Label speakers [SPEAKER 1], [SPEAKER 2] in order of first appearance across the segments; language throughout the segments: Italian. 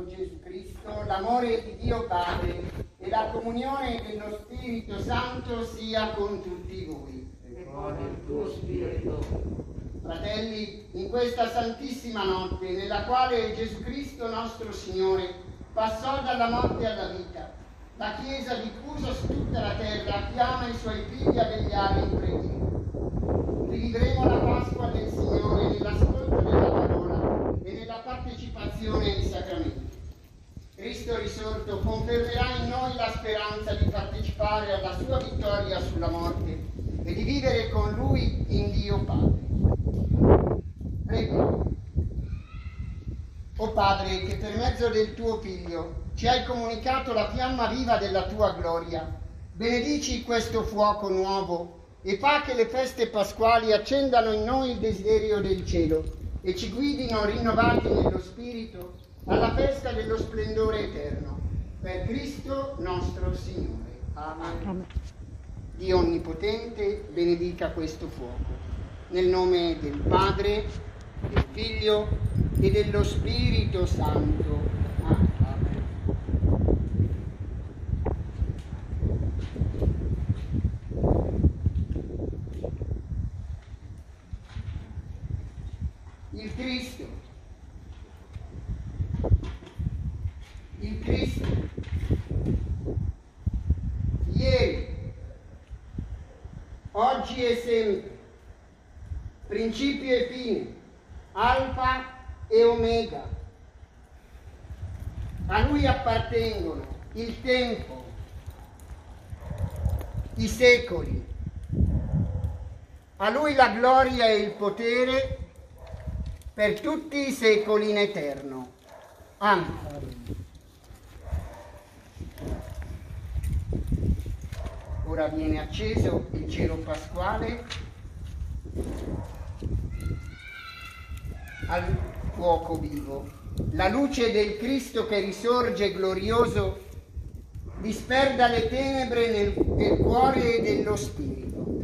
[SPEAKER 1] nostro Gesù Cristo, l'amore di Dio Padre e la comunione dello Spirito Santo sia con tutti voi.
[SPEAKER 2] E con il tuo spirito.
[SPEAKER 1] Fratelli, in questa santissima notte, nella quale Gesù Cristo nostro Signore passò dalla morte alla vita, la Chiesa diffusa su tutta la terra chiama i suoi figli a vegliare in preghiera. Rivivremo la Pasqua del Signore nell'ascolto della parola e nella partecipazione ai sacramenti. Cristo risorto confermerà in noi la speranza di partecipare alla sua vittoria sulla morte e di vivere con Lui in Dio Padre. Prego. O Padre, che per mezzo del tuo Figlio ci hai comunicato la fiamma viva della tua gloria, benedici questo fuoco nuovo e fa che le feste pasquali accendano in noi il desiderio del cielo e ci guidino rinnovati nello Spirito alla festa dello splendore eterno. Per Cristo nostro Signore. Amen. Amen. Dio Onnipotente benedica questo fuoco. Nel nome del Padre, del Figlio e dello Spirito Santo. Amen. Il Cristo. Il Cristo. Ieri, oggi e sempre, principio e fine, Alfa e Omega. A Lui appartengono il tempo, i secoli. A Lui la gloria e il potere per tutti i secoli in eterno. Amen. Ora viene acceso il cero pasquale al fuoco vivo. La luce del Cristo che risorge glorioso disperda le tenebre del cuore e dello spirito.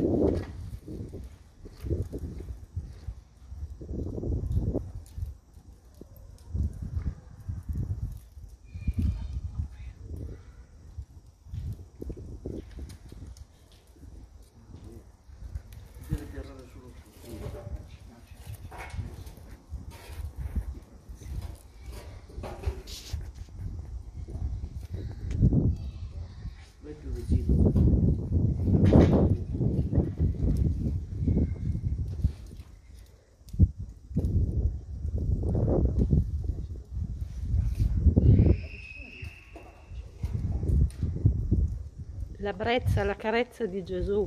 [SPEAKER 3] La brezza, la carezza di Gesù.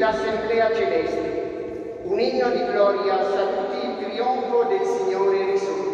[SPEAKER 1] l'assemblea celeste. Un inno di gloria saluti il trionfo del Signore risorto.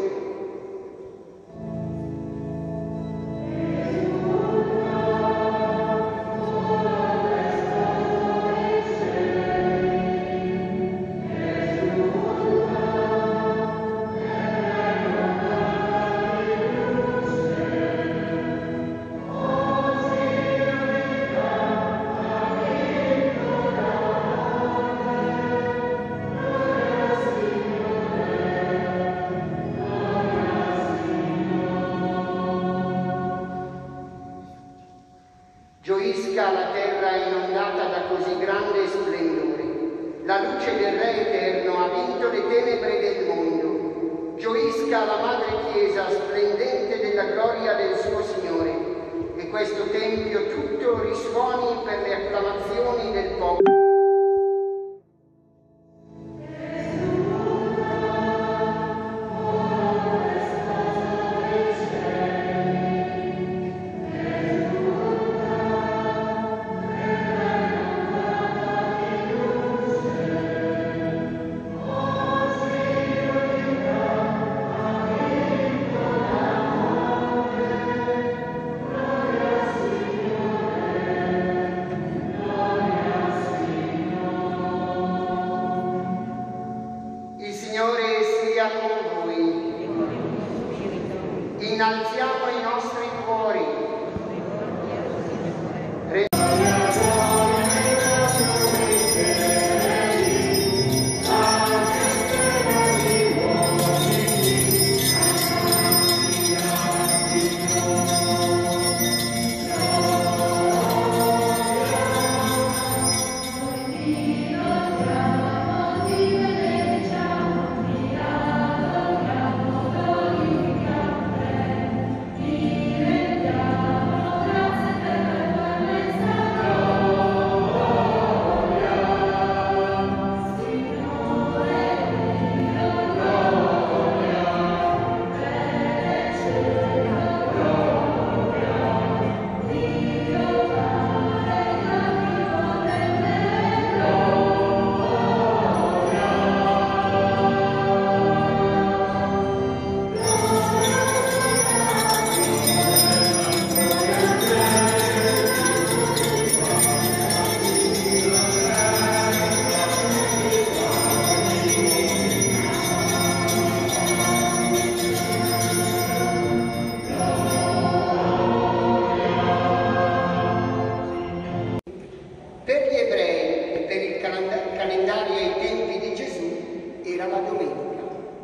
[SPEAKER 1] Gioisca la terra inondata da così grande splendore. La luce del Re eterno ha vinto le tenebre del mondo. Gioisca la Madre Chiesa splendente della gloria del suo Signore. E questo Tempio tutto risuoni per le acclamazioni del popolo. Innalziamo i nostri cuori. Calendario ai tempi di Gesù era la domenica.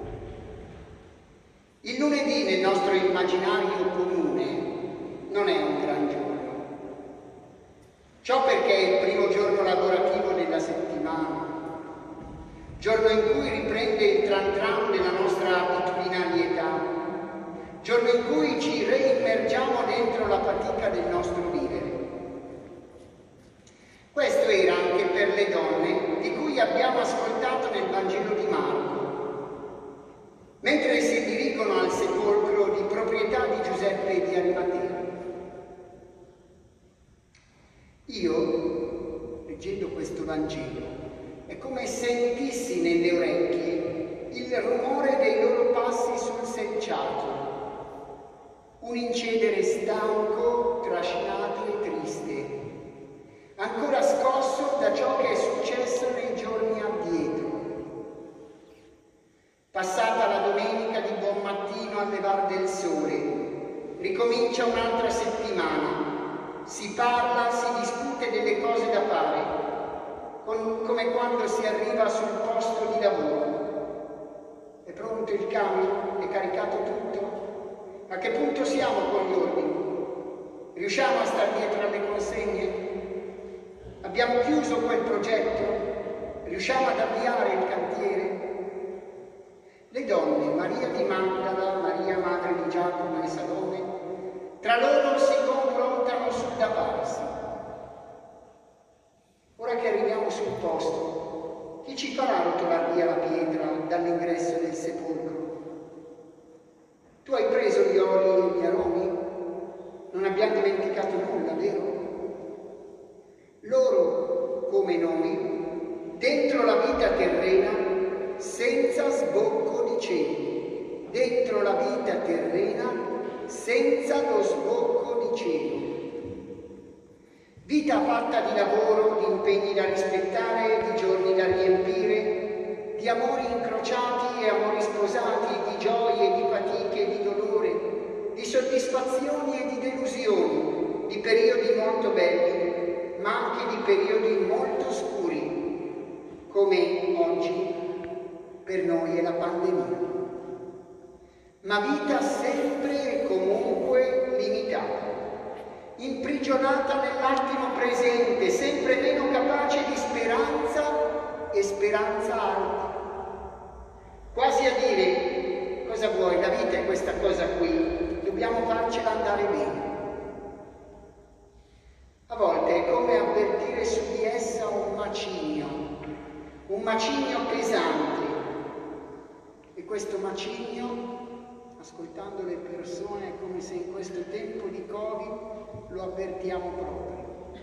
[SPEAKER 1] Il lunedì nel nostro immaginario comune non è un gran giorno. Ciò perché è il primo giorno lavorativo della settimana, giorno in cui riprende il tran tran della nostra abitudinarietà, giorno in cui ci reimmergiamo dentro la fatica del nostro vivere. Questo era anche per le donne di cui abbiamo ascoltato nel Vangelo di Marco, mentre si dirigono al sepolcro di proprietà di Giuseppe di Arimatea. Io, leggendo questo Vangelo, è come sentissi nelle orecchie il rumore dei loro passi sul selciato, un incedere stanco, trascinato e triste, ancora scosso da ciò che è successo nei giorni addietro. Passata la domenica di buon mattino al levar del sole, ricomincia un'altra settimana, si parla, si discute delle cose da fare, come quando si arriva sul posto di lavoro. È pronto il camion? È caricato tutto? A che punto siamo con gli ordini? Riusciamo a stare dietro alle consegne? Abbiamo chiuso quel progetto? Riusciamo ad avviare il cantiere? Le donne, Maria di Magdala, Maria madre di Giacomo e Salome, tra loro si confrontano sul da farsi. Ora che arriviamo sul posto, chi ci farà rotolar via la pietra dall'ingresso del sepolcro? Tu hai preso gli oli e gli aromi? Non abbiamo dimenticato nulla, vero? Loro, come noi, dentro la vita terrena senza sbocco di cielo. Dentro la vita terrena senza lo sbocco di cielo. Vita fatta di lavoro, di impegni da rispettare, di giorni da riempire, di amori incrociati e amori sposati, di gioie, di fatiche e di dolore, di soddisfazioni e di delusioni, di periodi molto belli, ma anche di periodi molto scuri, come oggi per noi è la pandemia. Ma vita sempre e comunque limitata, imprigionata nell'attimo presente, sempre meno capace di speranza e speranza alta. Quasi a dire, cosa vuoi, la vita è questa cosa qui, dobbiamo farcela andare bene. A volte è come avvertire su di essa un macigno pesante. E questo macigno, ascoltando le persone, è come se in questo tempo di Covid lo avvertiamo proprio.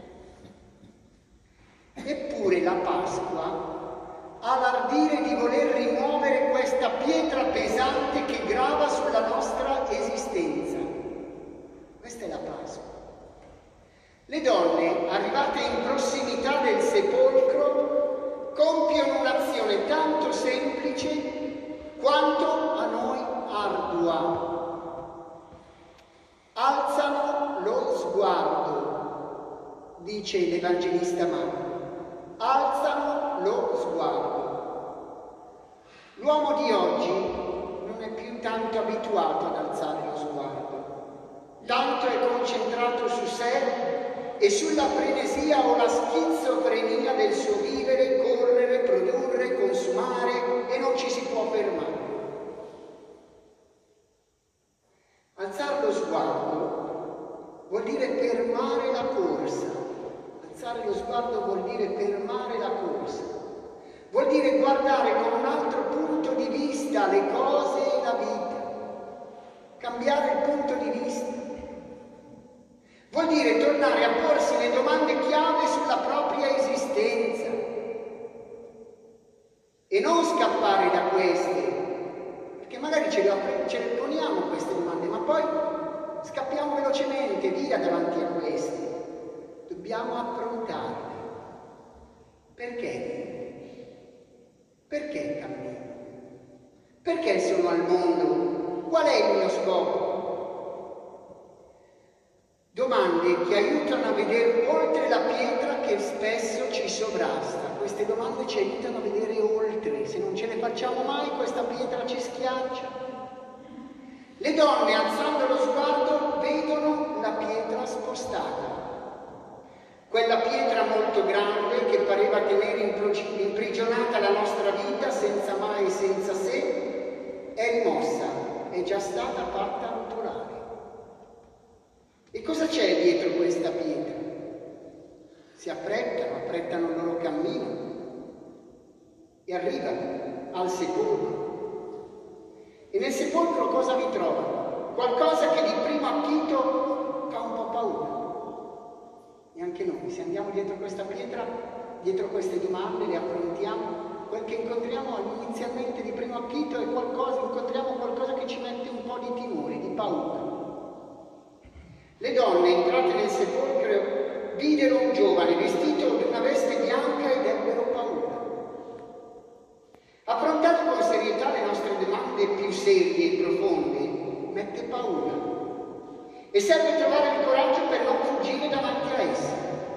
[SPEAKER 1] Eppure la Pasqua ha l'ardire di voler rimuovere questa pietra pesante che grava sulla nostra esistenza. Questa è la Pasqua. Le donne, arrivate in prossimità del sepolcro, compiono un'azione tanto semplice quanto a noi ardua. Alzano lo sguardo, dice l'Evangelista Marco. Alzano lo sguardo. L'uomo di oggi non è più tanto abituato ad alzare lo sguardo, tanto è concentrato su sé e sulla frenesia o la schizofrenia del suo vivere, correre, produrre, consumare, e non ci si può fermare. Alzare lo sguardo vuol dire fermare la corsa. Alzare lo sguardo vuol dire fermare la corsa. Vuol dire guardare con un altro punto di vista le cose e la vita. Cambiare il punto di vista. Vuol dire tornare a porsi le domande chiave sulla propria esistenza e non scappare da queste, perché magari ce le poniamo queste domande, ma poi scappiamo velocemente via davanti a queste. Dobbiamo affrontarle. Perché? Perché cammino? Perché sono al mondo? Qual è il mio scopo? Domande che aiutano a vedere oltre la pietra che spesso ci sovrasta. Queste domande ci aiutano a vedere oltre. Se non ce le facciamo mai, questa pietra ci schiaccia. Le donne, alzando lo sguardo, vedono la pietra spostata. Quella pietra molto grande che pareva tenere imprigionata la nostra vita senza mai e senza se, è rimossa, è già stata fatta rotolare. E cosa c'è dietro questa pietra? Si apprettano il loro cammino e arrivano al sepolcro. E nel sepolcro cosa vi trovano? Qualcosa che di primo acchito fa un po' paura. E anche noi, se andiamo dietro questa pietra, dietro queste domande, le affrontiamo, quel che incontriamo inizialmente di primo acchito è incontriamo qualcosa che ci mette un po' di timore, di paura. Le donne entrate nel sepolcro videro un giovane vestito di una veste bianca ed ebbero paura. Affrontare con serietà le nostre domande più serie e profonde mette paura e serve trovare il coraggio per non fuggire davanti a esse.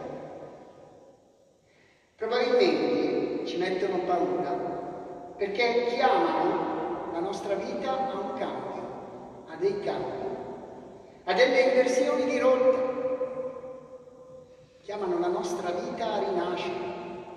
[SPEAKER 1] Probabilmente ci mettono paura perché chiamano la nostra vita a un cambio, a dei cambi, a delle inversioni di rotta. Chiamano la nostra vita a rinascere.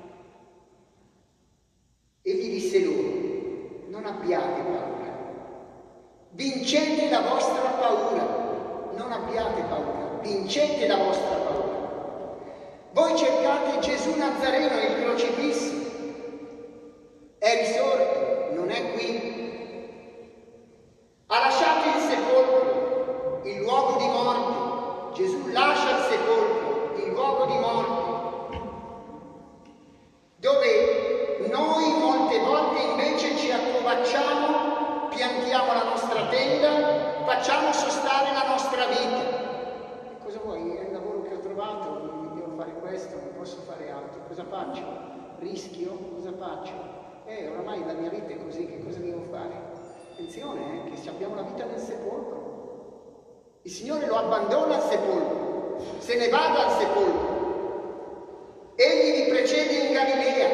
[SPEAKER 1] Egli disse loro: non abbiate paura, vincete la vostra paura, non abbiate paura, vincete la vostra paura. Voi cercate Gesù Nazareno, il crocifisso, è risorto, non è qui. Ha lasciato il sepolcro, il luogo di morte. Gesù lascia il sepolcro, il luogo di morte, dove facciamo, piantiamo la nostra tenda, facciamo sostare la nostra vita. E cosa vuoi? È il lavoro che ho trovato, devo fare questo, non posso fare altro. Cosa faccio? Rischio? Cosa faccio? Oramai la mia vita è così, che cosa devo fare? Attenzione, che abbiamo la vita nel sepolcro. Il Signore lo abbandona al sepolcro, se ne va dal sepolcro. Egli vi precede in Galilea.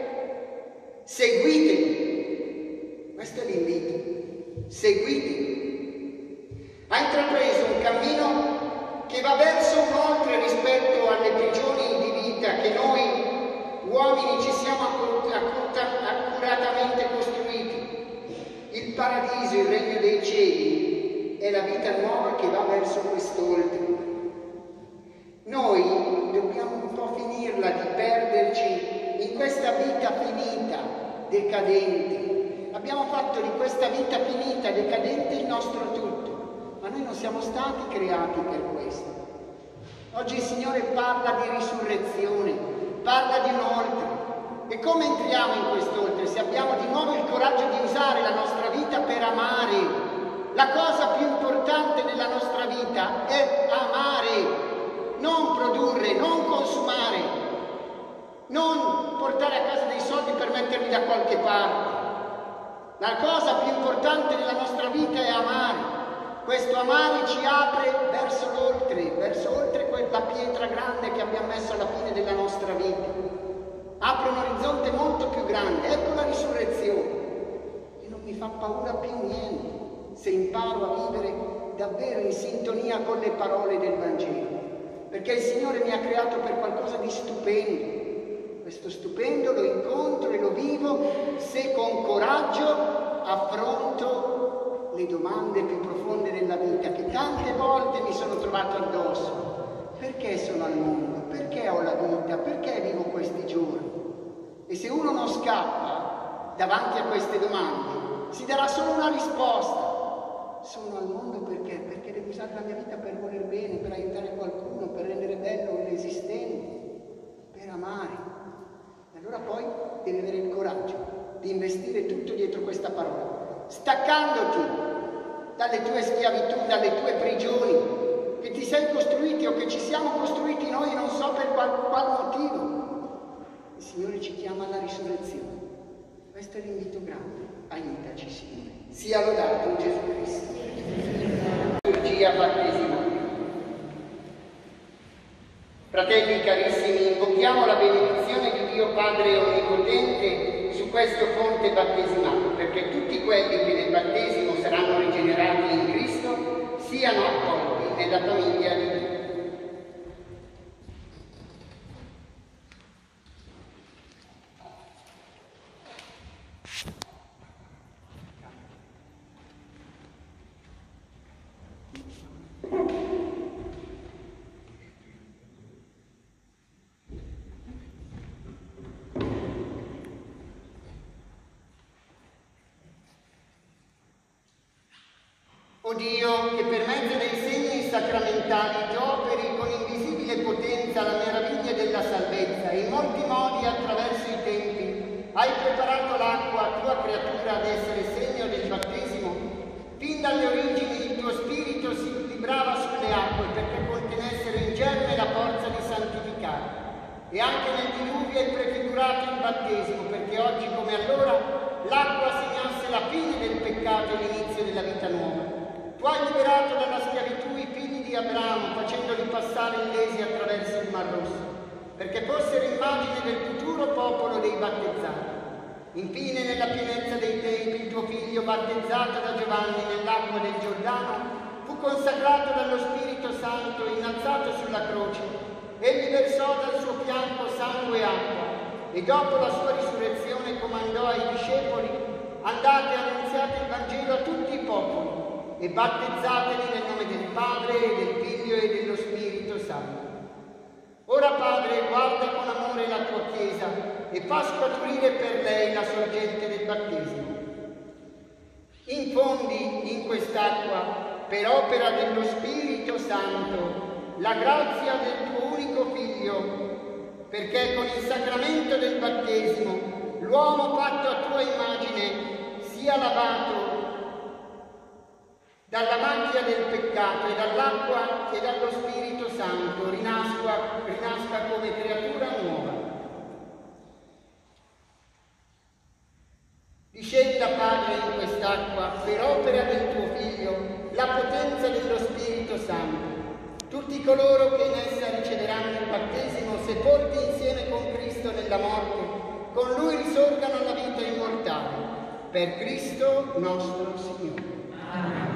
[SPEAKER 1] Seguitemi. Questo è l'invito. Seguitemi. Ha intrapreso un cammino che va verso un oltre rispetto alle prigioni di vita che noi uomini ci siamo accuratamente costruiti. Il paradiso, il regno dei cieli, è la vita nuova che va verso quest'oltre. Noi dobbiamo un po' finirla di perderci in questa vita finita, decadente. Abbiamo fatto di questa vita finita, decadente, il nostro tutto, ma noi non siamo stati creati per questo. Oggi il Signore parla di risurrezione, parla di un oltre. E come entriamo in quest'oltre? Se abbiamo di nuovo il coraggio di usare la nostra vita per amare. La cosa più importante nella nostra vita è amare. Non produrre, non consumare, non portare a casa dei soldi per metterli da qualche parte. La cosa più importante nella nostra vita è amare. Questo amare ci apre verso l'oltre, verso oltre quella pietra grande che abbiamo messo alla fine della nostra vita. Apre un orizzonte molto più grande. Ecco la risurrezione. E non mi fa paura più niente se imparo a vivere davvero in sintonia con le parole del Vangelo. Perché il Signore mi ha creato per qualcosa di stupendo. Questo stupendo lo incontro e lo vivo se con coraggio affronto le domande più profonde della vita che tante volte mi sono trovato addosso. Perché sono al mondo? Perché ho la vita? Perché vivo questi giorni? E se uno non scappa davanti a queste domande, si darà solo una risposta. Sono al mondo perché? Perché devo usare la mia vita per voler bene, per aiutare qualcuno, per rendere bello l'esistente, per amare. E allora poi devi avere il coraggio di investire tutto dietro questa parola, staccandoti dalle tue schiavitù, dalle tue prigioni, che ti sei costruiti o che ci siamo costruiti noi, non so per qual motivo. Il Signore ci chiama alla risurrezione. Questo è l'invito grande. Aiutaci, Signore. Sia lodato Gesù Cristo. Liturgia battesimale. Fratelli carissimi, invochiamo la benedizione di Dio Padre Onnipotente su questo fonte battesimale, perché tutti quelli che nel battesimo saranno rigenerati in Cristo siano accolti nella famiglia di Dio. O Dio, che per mezzo dei segni sacramentali tu operi con invisibile potenza la meraviglia della salvezza e in molti modi attraverso i tempi hai preparato l'acqua, tua creatura, ad essere segno del battesimo, fin dalle origini il tuo spirito si librava sulle acque perché contenessero in germe la forza di santificare. E anche nel diluvio hai prefigurato il battesimo perché oggi come allora l'acqua segnasse la fine del peccato e l'inizio della vita nuova. Tu hai liberato dalla schiavitù i figli di Abramo, facendoli passare illesi attraverso il Mar Rosso, perché fossero immagine del futuro popolo dei battezzati. Infine, nella pienezza dei tempi, il tuo figlio, battezzato da Giovanni nell'acqua del Giordano, fu consacrato dallo Spirito Santo, innalzato sulla croce. Egli versò dal suo fianco sangue e acqua, e dopo la sua risurrezione comandò ai discepoli: andate e annunziate il Vangelo a tutti i popoli, e battezzateli nel nome del Padre, e del Figlio e dello Spirito Santo. Ora, Padre, guarda con amore la tua Chiesa e fa scaturire per lei la sorgente del battesimo. Infondi in quest'acqua, per opera dello Spirito Santo, la grazia del tuo unico Figlio, perché con il sacramento del battesimo l'uomo fatto a tua immagine sia lavato dalla macchia del peccato e dall'acqua e dallo Spirito Santo, rinasca come creatura nuova. Discenda, Padre, in quest'acqua, per opera del tuo Figlio, la potenza dello Spirito Santo. Tutti coloro che in essa riceveranno il battesimo, sepolti insieme con Cristo nella morte, con Lui risorgano alla vita immortale. Per Cristo nostro Signore. Amen.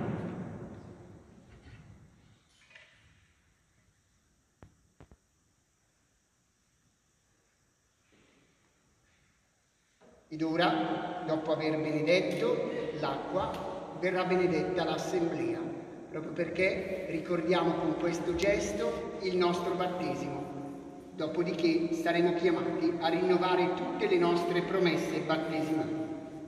[SPEAKER 1] Ed ora, dopo aver benedetto l'acqua, verrà benedetta l'assemblea, proprio perché ricordiamo con questo gesto il nostro battesimo. Dopodiché saremo chiamati a rinnovare tutte le nostre promesse battesimali.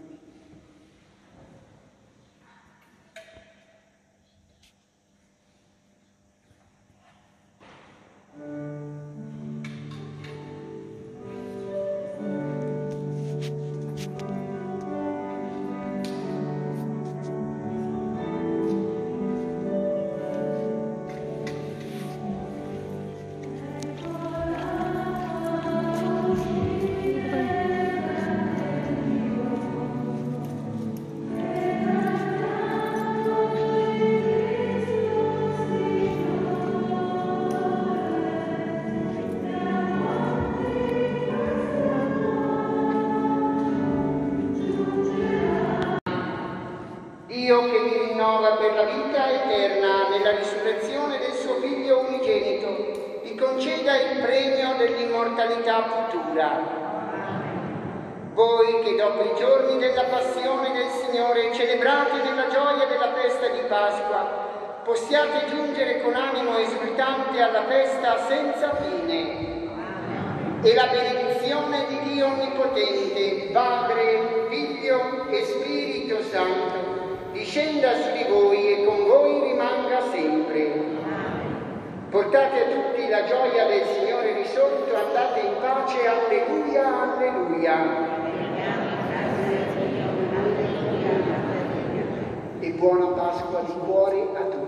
[SPEAKER 1] Dio che vi rinnova per la vita eterna nella risurrezione del suo Figlio unigenito, vi conceda il premio dell'immortalità futura. Voi che dopo i giorni della passione del Signore celebrate nella gioia della festa di Pasqua, possiate giungere con animo esultante alla festa senza fine. E la benedizione di Dio Onnipotente, Padre, Figlio e Spirito Santo, discenda su di voi e con voi rimanga sempre. Portate a tutti la gioia del Signore risorto, andate in pace, alleluia, alleluia. E buona Pasqua di cuore a tutti.